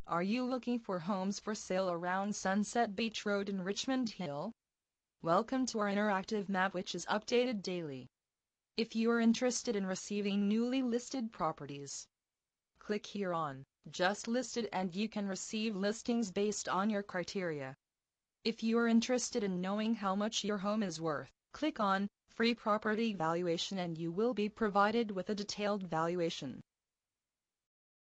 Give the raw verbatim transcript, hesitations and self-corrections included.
Are you looking for homes for sale around Sunset Beach Road in Richmond Hill? Welcome to our interactive map, which is updated daily. If you are interested in receiving newly listed properties, click here on Just Listed and you can receive listings based on your criteria. If you are interested in knowing how much your home is worth, click on Free Property Valuation and you will be provided with a detailed valuation.